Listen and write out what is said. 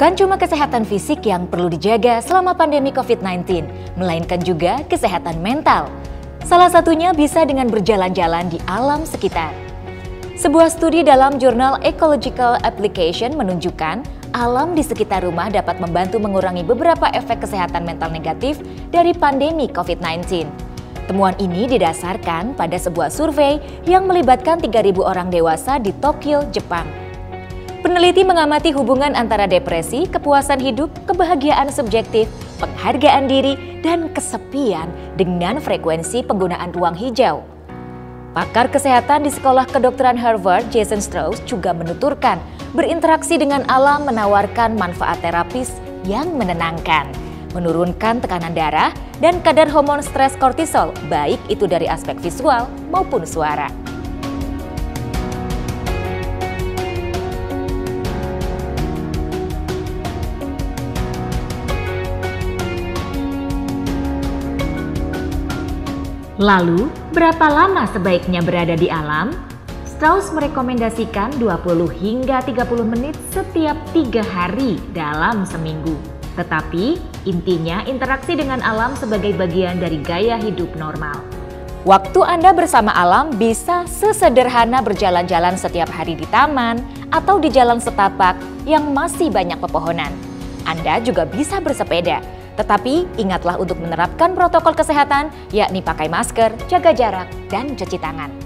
Bukan cuma kesehatan fisik yang perlu dijaga selama pandemi COVID-19, melainkan juga kesehatan mental. Salah satunya bisa dengan berjalan-jalan di alam sekitar. Sebuah studi dalam jurnal Ecological Application menunjukkan alam di sekitar rumah dapat membantu mengurangi beberapa efek kesehatan mental negatif dari pandemi COVID-19. Temuan ini didasarkan pada sebuah survei yang melibatkan 3.000 orang dewasa di Tokyo, Jepang. Peneliti mengamati hubungan antara depresi, kepuasan hidup, kebahagiaan subjektif, penghargaan diri, dan kesepian dengan frekuensi penggunaan ruang hijau. Pakar kesehatan di Sekolah Kedokteran Harvard, Jason Strauss, juga menuturkan berinteraksi dengan alam menawarkan manfaat terapis yang menenangkan, menurunkan tekanan darah, dan kadar hormon stres kortisol, baik itu dari aspek visual maupun suara. Lalu, berapa lama sebaiknya berada di alam? Strauss merekomendasikan 20 hingga 30 menit setiap 3 hari dalam seminggu. Tetapi, intinya interaksi dengan alam sebagai bagian dari gaya hidup normal. Waktu Anda bersama alam bisa sesederhana berjalan-jalan setiap hari di taman atau di jalan setapak yang masih banyak pepohonan. Anda juga bisa bersepeda. Tetapi ingatlah untuk menerapkan protokol kesehatan, yakni pakai masker, jaga jarak, dan cuci tangan.